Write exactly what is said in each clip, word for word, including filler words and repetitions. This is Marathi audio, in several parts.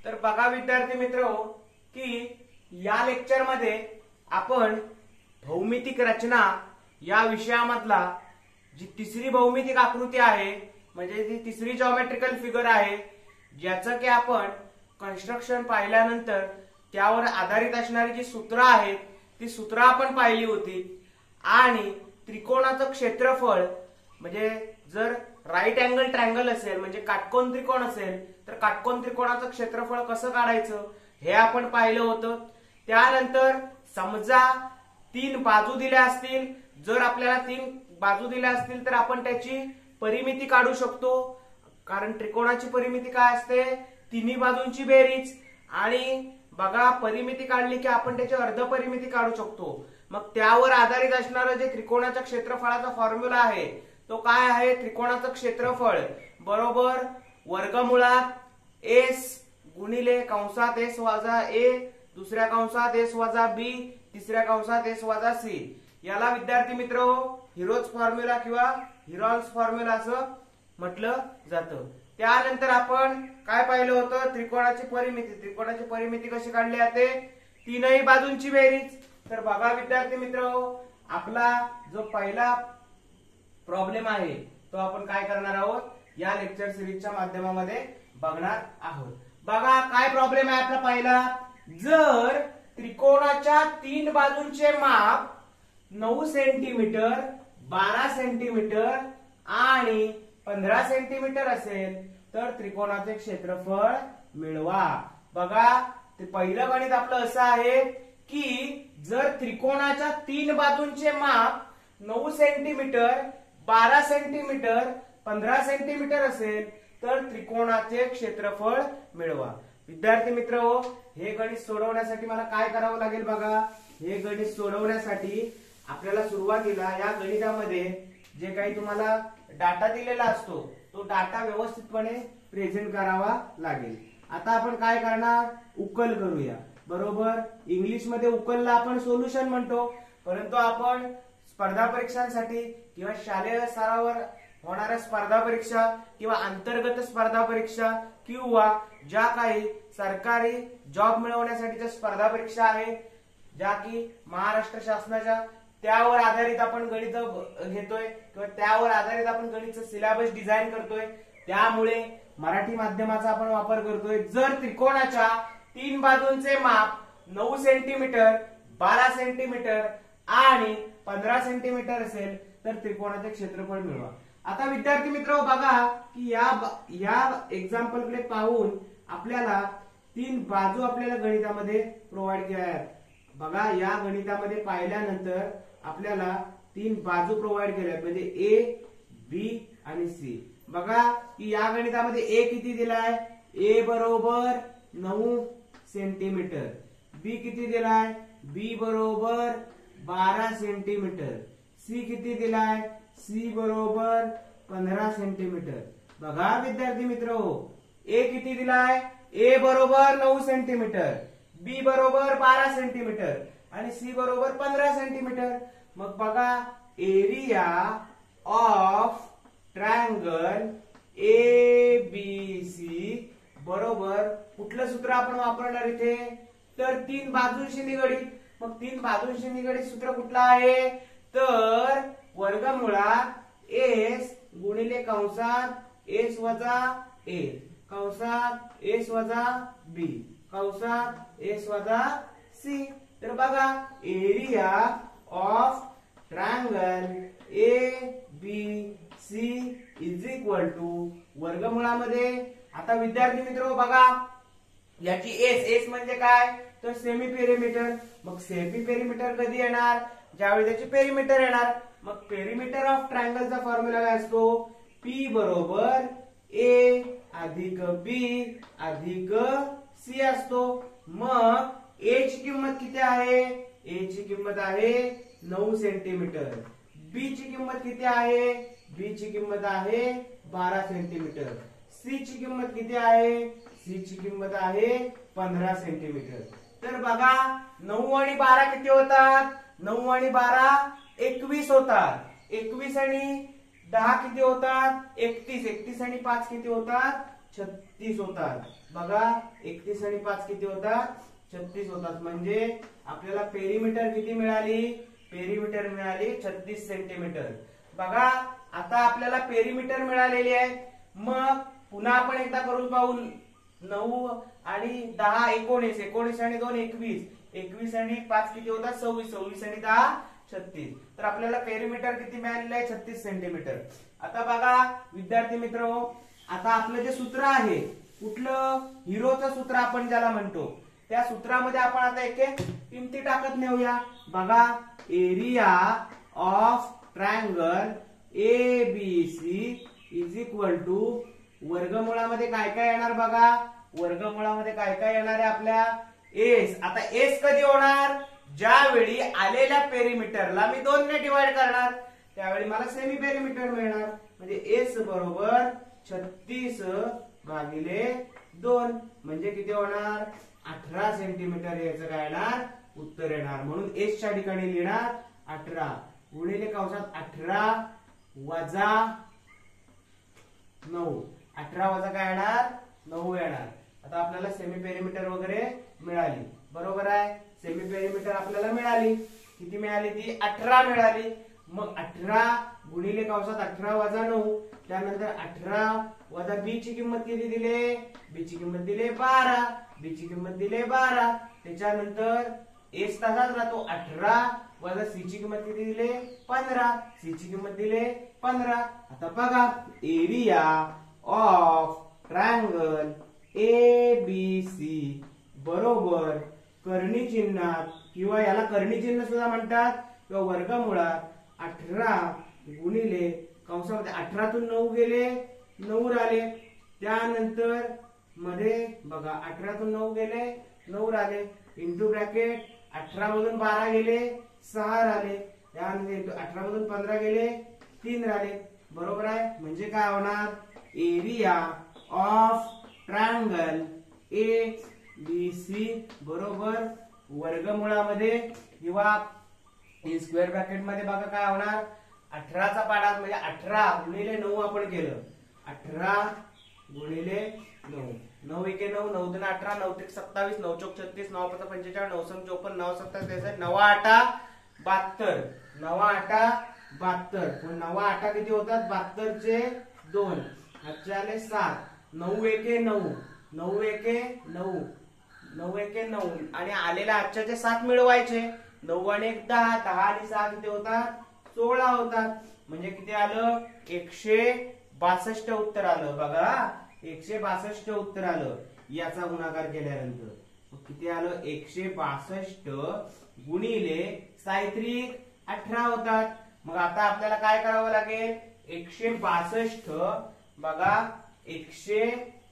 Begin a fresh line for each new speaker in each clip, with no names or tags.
तर बघा विद्यार्थी मित्र की या लेक्चर मध्ये आपण भौमितिक रचना या विषयामधला जी तिसरी भौमितिक आकृती आहे म्हणजे जी तिसरी जॉमेट्रिकल फिगर आहे ज्याचं की आपण कन्स्ट्रक्शन पाहिल्यानंतर त्यावर आधारित असणारी जी सूत्र आहेत ती सूत्र आपण पाहिली होती आणि त्रिकोणाचं क्षेत्रफळ म्हणजे जर राईट अँगल ट्रायंगल असेल म्हणजे काटकोन त्रिकोण असेल तर काटकोन त्रिकोणाचं क्षेत्रफळ कसं काढायचं हे आपण पाहिलं होतं। त्यानंतर समजा तीन बाजू दिल्या असतील, जर आपल्याला तीन बाजू दिल्या असतील तर आपण त्याची परिमिती काढू शकतो, कारण त्रिकोणाची परिमिती काय असते तिन्ही बाजूंची बेरीज। आणि बघा परिमिती काढली की आपण त्याची अर्ध परिमिती काढू शकतो। मग त्यावर आधारित असणारं जे त्रिकोणाच्या क्षेत्रफळाचा फॉर्म्युला आहे तो काय आहे, त्रिकोणाचं क्षेत्रफळ बरोबर वर्गमुळात एस गुणिले कंसात एस वजा ए दुसऱ्या कंसात एस वजा बी तिसऱ्या कंसात एस वजा सी, याला विद्यार्थी मित्र हिरोज फॉर्म्युला किंवा हिरॉल्स फॉर्म्युला असं म्हटलं जातं। त्यानंतर आपण काय पाहिलं होतं, त्रिकोणाची परिमिती। त्रिकोणाची परिमिती कशी काढली जाते, तीनही बाजूंची बेरीज। तर बघा विद्यार्थी मित्र आपला जो पहिला प्रॉब्लेम आहे तो आपण काय करणार आहोत या लेक्चर सिरीजच्या माध्यमामध्ये बघणार आहोत। बघा काय प्रॉब्लेम आहे आपला पहिला, जर त्रिकोणाच्या तीन बाजूंचे माप नऊ सेंटीमीटर बारा सेंटीमीटर आणि पंधरा सेंटीमीटर असेल तर त्रिकोणाचे क्षेत्रफळ मिळवा। बघा ते पहिलं गणित आपलं असं आहे की जर त्रिकोणाच्या तीन बाजूंचे माप नऊ सेंटीमीटर बारा सेंटीमीटर पंधरा सेंटीमीटर असेल तर त्रिकोणाचे क्षेत्रफळ मिळवा। विद्यार्थी मित्र हे गणित सोडवण्यासाठी मला काय करावं लागेल, बघा हे गणित सोडवण्यासाठी आपल्याला सुरुवातीला या गणितामध्ये जे काही तुम्हाला डाटा दिलेला असतो तो डाटा व्यवस्थितपणे प्रेझेंट करावा लागेल। आता आपण काय करणार, उकल करूया बरोबर। इंग्लिश मध्ये उकलला आपण सोल्युशन म्हणतो, परंतु आपण स्पर्धा परीक्षांसाठी किंवा शालेय स्तरावर होणाऱ्या स्पर्धा परीक्षा किंवा अंतर्गत स्पर्धा परीक्षा किंवा ज्या काही सरकारी जॉब मिळवण्यासाठीच्या स्पर्धा परीक्षा आहेत ज्या की महाराष्ट्र शासनाच्या त्यावर आधारित आपण गणित घेतोय किंवा त्यावर आधारित आपण गणितचं सिलेबस डिझाईन करतोय, त्यामुळे मराठी माध्यमाचा आपण वापर करतोय। जर त्रिकोणाच्या तीन बाजूंचे माप नऊ सेंटीमीटर बारा सेंटीमीटर आणि पंधरा सेंटीमीटर असेल तर त्रिकोणाचे क्षेत्रफळ मिळवा। आता विद्यार्थी मित्र बघा की या या एक्झाम्पल कडे पाहून आपल्याला तीन बाजू आपल्याला गणितामध्ये प्रोव्हाइड केल्या आहेत। बघा या गणितामध्ये पाहिल्यानंतर आपल्याला तीन बाजू प्रोव्हाइड केल्या आहेत म्हणजे ए बी आणि सी। बघा की या गणितामध्ये ए किती दिलाय, ए बरोबर नऊ सेंटीमीटर, बी किती दिलाय, बी बरोबर बारा सेंटीमीटर, सी किती दिलाय, सी बरोबर पंधरा सेंटीमीटर। बघा विद्यार्थी मित्र ए किती दिलाय, ए बरोबर नऊ सेंटीमीटर, बी बरोबर बारा सेंटीमीटर आणि सी बरोबर पंधरा सेंटीमीटर। मग बघा area of triangle A B C बरोबर कुठलं सूत्र आपण वापरणार इथे, तर तीन बाजूंशी निगडीत। मग तीन बाजूंशी निगडीत सूत्र कुठलं आहे, तर वर्गमुळात एस गुणिले कंसात एस वजा ए कंसात एस वजा बी कंसात एस वजा सी। तर बघा area of triangle A B C is equal to वर्गमुळामध्ये। आता विद्यार्थी मित्र बघा याची एस एस म्हणजे काय, तर सेमी पेरिमीटर। मग सेमी पेरिमीटर कधी येणार, ज्यावेळी त्याची पेरिमीटर येणार। मग पेरिमीटर ऑफ ट्रायंगलचा फॉर्म्युला काय असतो, पी बरोबर ए अधिक बी अधिक सी असतो। मग ए ची किंमत किती आहे, ए ची किंमत आहे नऊ सेंटीमीटर, बी ची किंमत किती आहे, बी ची किंमत आहे बारा सेंटीमीटर, सी ची किंमत किती आहे, सी ची किंमत आहे पंधरा सेंटीमीटर। तर बघा नऊ आणि बारा किती होतात, नऊ आणि बारा एकवीस होतात, एकवीस आणि दहा किती होतात, एकतीस, एकतीस आणि पाच किती होतात छत्तीस होतात. बघा एकतीस आणि पाच किती होतात? छत्तीस होतात. म्हणजे आपल्याला पेरीमीटर किती मिळाली? पेरीमीटर मिळाली छत्तीस सेंटीमीटर. बघा आता आपल्याला पेरीमीटर मिळालेली आहे. मग पुन्हा आपण एकदा करून पाहू. नऊ आणि दहा एकोणीस, एकोणीस आणि दोन एकवीस, एकवीस आणि पाच किती होतात? सव्वीस, सव्वीस आणि दहा छत्तीस. तर आपल्याला पेरीमीटर किती मिळालेलं आहे? छत्तीस सेंटीमीटर. आता बघा विद्यार्थी मित्र, आता आपलं जे सूत्र आहे कुठलं? हिरोचं सूत्र आपण ज्याला म्हणतो, त्या सूत्रामध्ये आपण आता एक एक किमती टाकत नेऊया. बघा area of triangle A B C is equal to वर्गमुळामध्ये काय काय येणार? बघा वर्गमुळामध्ये काय काय येणार आहे आपल्या? एस. आता एस कधी होणार? ज्यावेळी आलेल्या पेरीमीटरला मी दोन ने डिवाइड करणार, त्यावेळी मला सेमी पेरीमीटर मिळणार. म्हणजे एस बरोबर छत्तीस भागिले दोन म्हणजे किती होणार? अठरा सेंटीमीटर. याचं काय येणार? उत्तर येणार. म्हणून एस च्या ठिकाणी लिहिणार अठरा गुणिले कंसात अठरा वजा नऊ. अठरा वजा काय येणार? नऊ येणार. आता आपल्याला सेमी पेरीमीटर वगैरे मिळाली. बरोबर आहे. सेमी पेरीमीटर आपल्याला मिळाली. किती मिळाली ती? अठरा मिळाली. मग अठरा गुणिले कंसात अठरा वजा नऊ, त्यानंतर अठरा वजा बी ची किंमत किती दिले? बी ची किंमत दिले बारा, बी ची किंमत दिले बारा. त्याच्यानंतर एस तसाच राहतो. अठरा वजा सी ची किंमत किती दिले? पंधरा, सी ची किंमत दिले पंधरा. आता बघा area of triangle A B C बरोबर कर्णी चिन्हात किंवा याला कर्णी चिन्ह सुद्धा म्हणतात किंवा वर्गमुळात अठरा गुणिले कंसामध्ये अठरातून नऊ गेले, नऊ राहिले. त्यानंतर मध्ये बघा अठरातून नऊ गेले, नऊ राहिले. इंटू ब्रॅकेट अठरा मधून बारा गेले, सहा राहिले. त्यानंतर अठरा मधून पंधरा गेले, तीन राहिले. बरोबर आहे. म्हणजे काय होणार? Area of triangle A B C बरोबर वर्गमुळामध्ये किंवा इन स्क्वेअर ब्रॅकेट मध्ये बघा काय होणार? अठराचा पाडा म्हणजे अठरा गुणिले नऊ आपण केलं. अठरा गुणिले नऊ, नऊ एके नऊ, नऊ दोन अठरा, नऊ त्रिक सत्तावीस, नऊ चौक छत्तीस, नऊ पाच पंचेचाळीस, नऊ सम चौपन्न, नऊ सत्तर त्रेसष्ट, नवा आठा बहात्तर, नवा आठा बहात्तर. नवा आठा किती होतात? बहात्तरचे दोन, आजचे आले सात, नऊ एके नऊ, नऊ एके नऊ, नऊ एके नऊ आणि आलेल्या आजच्याचे सात मिळवायचे. नऊ आणि एक दहा, दहा आणि सहा किती होतात? सोळा होतात. म्हणजे किती आलं? एकशे बासष्ट उत्तर आलं. बघा एकशे बासष्ट उत्तर आलं याचा गुणाकार केल्यानंतर. किती आलं? एकशे बासष्ट गुणिले साहित्रिक अठरा होतात. मग आता आपल्याला काय करावं लागेल? एकशे बासष्ट बघा एकशे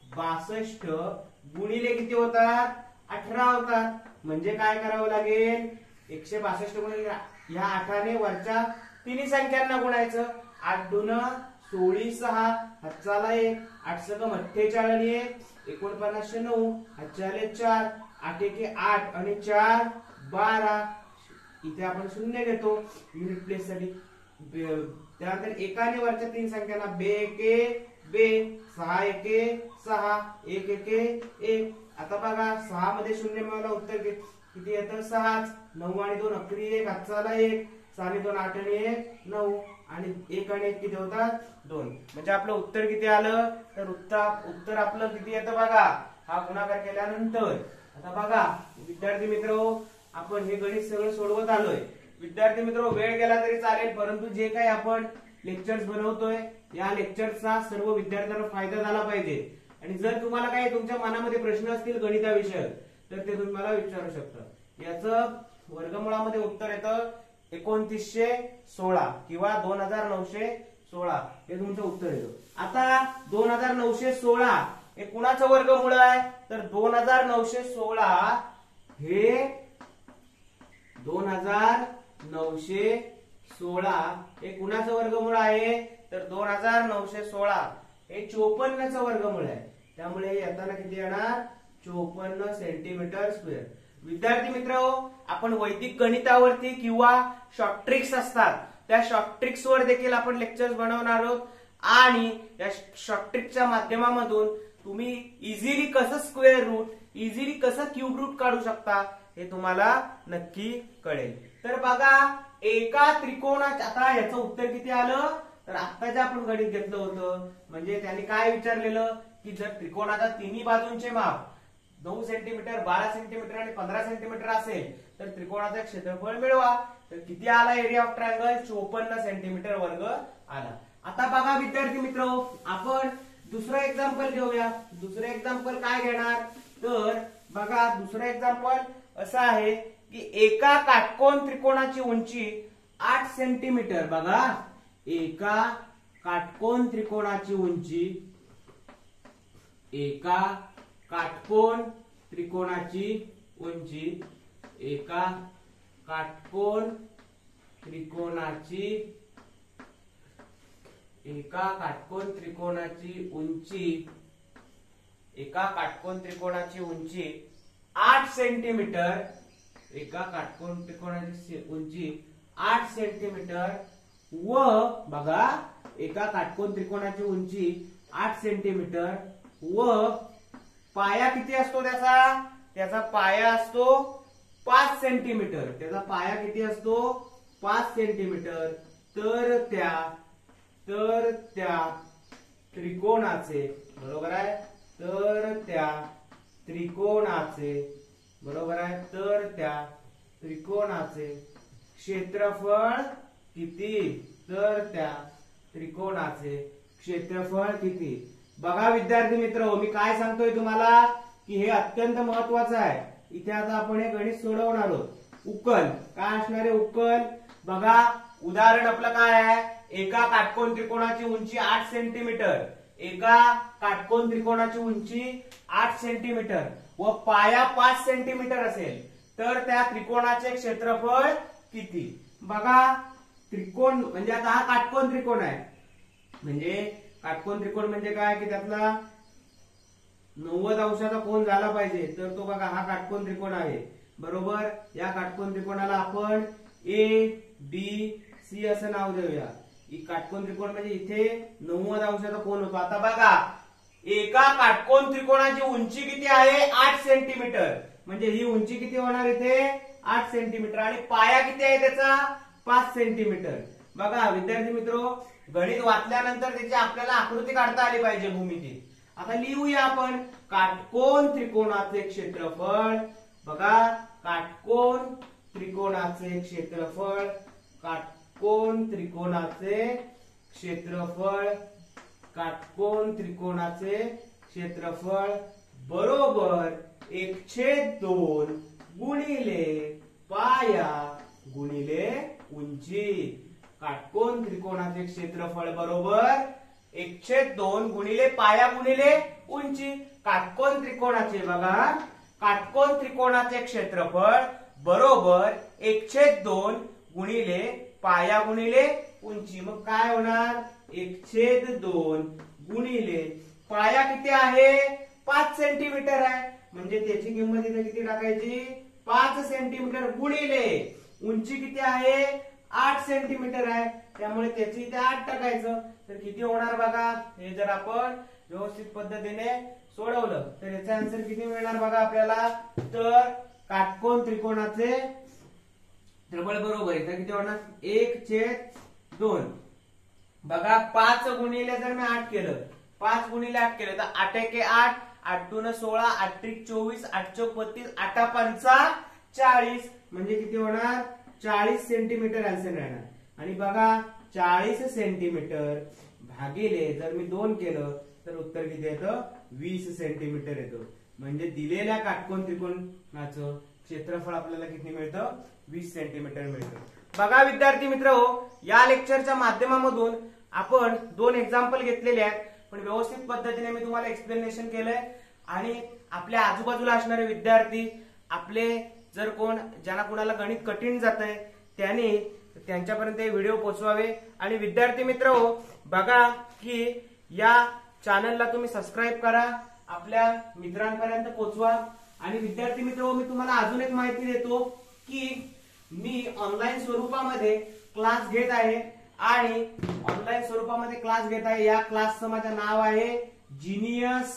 बासष्ट गुणिले किती होतात? अठरा होतात. म्हणजे काय करावं लागेल? एकशे बासष्ट गुणिले ह्या आठाने वरच्या तिन्ही संख्यांना गुणायचं. आठ दोन सोळी, सहा हातचाला एक, आठ सकम अठ्ठेचाळीस एक, एकोणपन्नासशे नऊ, हातचाले चार, आठ एके आठ आणि चार बारा. इथे आपण शून्य घेतो युनिट प्लेस साठी. त्यानंतर एकाने वरच्या तीन संख्यांना बे एके बे, सहा एके सहा, एक एके एक. आता बघा सहा मध्ये शून्य मिळवला उत्तर किती येतं? सहाच. नऊ आणि दोन अकरी एक, हातचाला एक, सहा आणि दोन आठ आणि एक नऊ आणि एक आणि एक किती होतात? दोन. म्हणजे आपलं उत्तर किती आलं? तर उत्तर उत्तर आपलं किती येतं बघा हा गुणाकार केल्यानंतर. आता बघा विद्यार्थी मित्र, आपण हे गणित सगळं सोडवत आलोय. विद्यार्थी मित्र वेळ गेला तरी चालेल, परंतु जे काही आपण लेक्चर्स बनवतोय या लेक्चरचा सर्व विद्यार्थ्यांना फायदा झाला पाहिजे. आणि जर तुम्हाला काही तुमच्या मनामध्ये प्रश्न असतील गणिताविषयक तर ते तुम्ही मला विचारू शकता. याचं वर्गमुळामध्ये उत्तर येतं एकोणतीसशे सोळा किंवा दोन हजार नऊशे सोळा हे तुमचं उत्तर येतं. आता दोन हजार नऊशे सोळा हे कुणाचं वर्गमूळ आहे? तर दोन हजार नऊशे सोळा हे दोन हजार नऊशे सोळा हे कुणाचं वर्गमूळ आहे? तर दोन हजार नऊशे सोळा हे चोपन्नचं वर्गमूळ आहे. त्यामुळे येताना किती येणार? चोपन्न सेंटीमीटर स्क्वेअर. विद्यार्थी मित्र, आपण वैदिक गणितावरती किंवा शॉर्ट ट्रिक्स असतात त्या शॉर्ट ट्रिक्स वर देखील आपण लेक्चर्स बनवणार आहोत आणि या शॉर्ट ट्रिकच्या माध्यमामधून तुम्ही इझिली कसं स्क्वेअर रूट, इझिली कसं क्यूब रूट काढू शकता हे तुम्हाला नक्की कळेल. तर बघा एका त्रिकोणाच्या, आता याचं उत्तर किती आलं तर आता जे आपण गणित घेतलं होतं म्हणजे त्यांनी काय विचारलेलं की जर त्रिकोणाच्या तिन्ही बाजूंचे माप नऊ सेंटीमीटर, बारा सेंटीमीटर आणि पंधरा सेंटीमीटर असेल तर त्रिकोणाचं क्षेत्रफळ मिळवा. तर किती आला एरिया ऑफ ट्रायंगल, चोपन्न सेंटीमीटर वर्ग आला. आता बघा विद्यार्थी मित्र, आपण दुसरं एक्झाम्पल घेऊया. दुसरं एक्झाम्पल काय घेणार तर बघा दुसरं एक्झाम्पल असं आहे की एका काटकोन त्रिकोणाची उंची आठ सेंटीमीटर. बघा एका काटकोन त्रिकोणाची उंची, एका काटकोन त्रिकोणाची उंची, एका काटकोन त्रिकोणाची एका काटकोन त्रिकोणाची उंची एका काटकोन त्रिकोणाची उंची आठ सेंटीमीटर, एका काटकोन त्रिकोणाची उंची आठ सेंटीमीटर व बघा एका काटकोन त्रिकोणाची उंची आठ सेंटीमीटर व पाया किती असतो त्याचा त्याचा पाया असतो पाच सेंटीमीटर. त्याचा पाया किती असतो पाच सेंटीमीटर. तर त्या तर त्या त्रिकोणाचे, बरोबर आहे, तर त्या त्रिकोणाचे बरोबर आहे तर त्या त्रिकोणाचे क्षेत्रफळ किती, तर त्या त्रिकोणाचे क्षेत्रफळ किती. बघा विद्यार्थी मित्र, मी काय सांगतोय तुम्हाला की हे अत्यंत महत्वाचं आहे. इथे आता आपण हे गणित सोडवणार आहोत. उकल काय असणार आहे, उकल बघा उदाहरण आपलं काय आहे, एका काटकोन त्रिकोणाची उंची आठ सेंटीमीटर, एका काटकोन त्रिकोणाची उंची आठ सेंटीमीटर व पाया पाच सेंटीमीटर असेल तर त्या त्रिकोणाचे क्षेत्रफळ किती. बघा त्रिकोण म्हणजे आता हा काटकोन त्रिकोण आहे, म्हणजे काटकोन त्रिकोण म्हणजे काय की त्यातला नव्वद अंशाचा कोन झाला पाहिजे. तर तो बघा हा काटकोन त्रिकोण आहे, बरोबर. या काटकोन त्रिकोणाला आपण ए बी सी असं नाव देऊया. ही काटकोन त्रिकोण म्हणजे इथे नव्वद अंशाचा कोन होतो. आता बघा एका काटकोन त्रिकोणाची उंची किती आहे आठ सेंटीमीटर, म्हणजे ही उंची किती होणार इथे आठ सेंटीमीटर आणि पाया किती आहे त्याचा पाच सेंटीमीटर. बघा विद्यार्थी मित्रो, गणित वाचल्यानंतर त्याची आपल्याला आकृती काढता आली पाहिजे, भूमिती. आता लिहूया आपण काटकोन त्रिकोणाचे क्षेत्रफळ. बघा काटकोन त्रिकोणाचे क्षेत्रफळ, काटकोन त्रिकोणाचे क्षेत्रफळ, काटकोन त्रिकोणाचे क्षेत्रफळ बरोबर एक छेद दोन गुणिले पाया गुणिले उंची. काटकोन त्रिकोणाचे क्षेत्रफळ बरोबर एक छेद दोन गुणिले पाया गुणिले उंची. काटकोन त्रिकोणाचे बघा काटकोन त्रिकोणाचे क्षेत्रफळ बरोबर एक छेद दोन गुणिले पाया गुणिले उंची. मग काय होणार एक छेद दोन गुणिले पाया किती आहे पाच सेंटीमीटर आहे, म्हणजे त्याची किंमत इथे किती टाकायची पाच सेंटीमीटर गुणिले उंची किती आहे आठ सेंटीमीटर आहे, त्यामुळे त्याची इथे आठ टाकायचं. तर किती होणार बघा, हे जर आपण व्यवस्थित पद्धतीने सोडवलं तर याचा आन्सर किती मिळणार बघा आपल्याला. तर काटकोन त्रिकोणाचे क्षेत्रफळ बरोबर इथे किती होणार एक छेद दोन. बघा पाच गुणिले जर मी आठ केलं, पाच गुणिले आठ केलं तर आठ एके आठ, आठ दोन सोळा, आठ त्रिक चोवीस, आठ चौक बत्तीस, आठ पंचा चाळीस, म्हणजे किती होणार चाळीस सेंटीमीटर आन्सर राहणार. आणि बघा चाळीस सेंटीमीटर भागिले जर मी दोन केलं तर उत्तर किती येतं वीस सेंटीमीटर येतं. म्हणजे दिलेल्या काटकोन त्रिकोणाचं क्षेत्रफळ आपल्याला किती मिळतं वीस सेंटीमीटर मिळतं. बघा विद्यार्थी मित्र, या लेक्चरच्या माध्यमामधून आपण दोन एक्झाम्पल घेतलेले आहेत, पण व्यवस्थित पद्धतीने मी तुम्हाला एक्सप्लेनेशन केलंय. आणि आपल्या आजूबाजूला असणारे विद्यार्थी, आपले जर कोण ज्यांना कोणाला गणित कठीण जातंय त्यांनी त्यांच्यापर्यंत हे व्हिडिओ पोहोचवावे. आणि विद्यार्थी मित्र बघा की या चॅनलला तुम्ही सबस्क्राईब करा, आपल्या मित्रांपर्यंत पोहोचवा. आणि विद्यार्थी मित्र मी तुम्हाला अजून एक माहिती देतो की मी ऑनलाईन स्वरूपामध्ये क्लास घेत आहे आणि ऑनलाईन स्वरूपामध्ये क्लास घेत आहे. या क्लासचं माझं नाव आहे जिनियस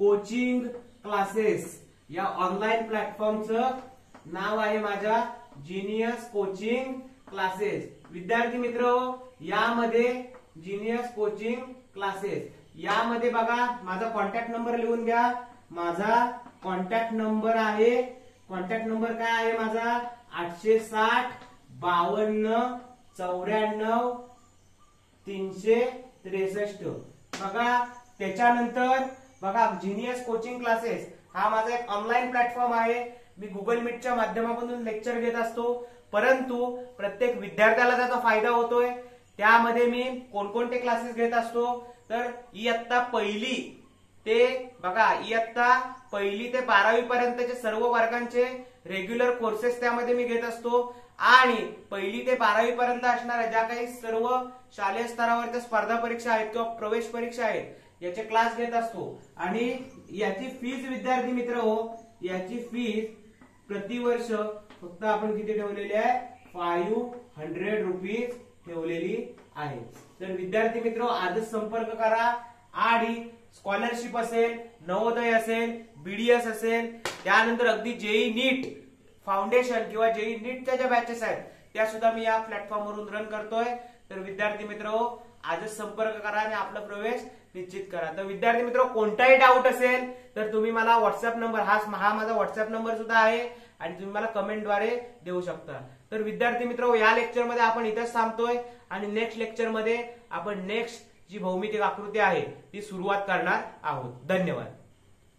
कोचिंग क्लासेस या ऑनलाईन प्लॅटफॉर्मचं नाव आहे माझ्या जीनियस कोचिंग क्लासेस. विद्यार्थी मित्र, यामध्ये जीनियस कोचिंग क्लासेस यामध्ये बघा माझा कॉन्टॅक्ट नंबर लिहून घ्या. माझा कॉन्टॅक्ट नंबर आहे, कॉन्टॅक्ट नंबर काय आहे माझा, आठशे साठ बावन्न चौऱ्याण्णव तीनशे त्रेसष्ट. बघा त्याच्यानंतर बघा जीनियस कोचिंग क्लासेस हा माझा एक ऑनलाईन प्लॅटफॉर्म आहे. मी गुगल मीटच्या माध्यमातून लेक्चर घेत असतो, परंतु प्रत्येक विद्यार्थ्याला त्याचा फायदा होतोय. त्यामध्ये मी कोणकोणते क्लासेस घेत असतो तर इयत्ता पहिली ते बघा इयत्ता पहिली ते बारावी पर्यंतचे सर्व वर्गांचे रेग्युलर कोर्सेस त्यामध्ये मी घेत असतो आणि पहिली ते बारावी पर्यंत असणाऱ्या ज्या काही सर्व शालेय स्तरावरच्या स्पर्धा परीक्षा आहेत किंवा प्रवेश परीक्षा आहेत याचे क्लास घेत असतो. आणि याची फीज विद्यार्थी मित्र हो, याची फीज प्रतिवर्ष फक्त आपण किती ठेवलेली आहे, फाईव्ह हंड्रेड रुपीज ठेवलेली आहे. तर विद्यार्थी मित्र आजच संपर्क करा. आणि स्कॉलरशिप असेल, नवोदय असेल, बीडीएस असेल, त्यानंतर अगदी जेई नीट फाउंडेशन किंवा जेई नीटच्या ज्या बॅचेस आहेत त्या सुद्धा मी या प्लॅटफॉर्मवरून रन करतोय. तर विद्यार्थी मित्र आजच संपर्क करा आणि आपला प्रवेश निश्चित करा. तर विद्यार्थी मित्र कोणताही डाऊट असेल तर तुम्ही मला व्हॉट्सअप नंबर हा हा माझा व्हॉट्सअप नंबर सुद्धा आहे आणि तुम्ही मला कमेंटद्वारे देऊ शकता. तर विद्यार्थी मित्र या लेक्चरमध्ये आपण इथेच थांबतोय आणि नेक्स्ट लेक्चरमध्ये आपण नेक्स्ट जी भौमितिक आकृती आहे ती सुरुवात करणार आहोत. धन्यवाद.